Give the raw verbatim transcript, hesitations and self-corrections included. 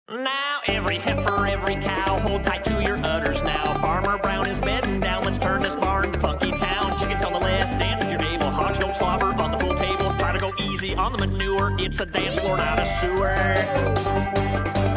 Now every heifer, every cow, hold tight to your udders now. Farmer Brown is bedding down, let's turn this barn to funky town. Chickens on the left, dance if you're able, hogs don't slobber on the pool table. Try to go easy on the manure, it's a dance floor, not a sewer.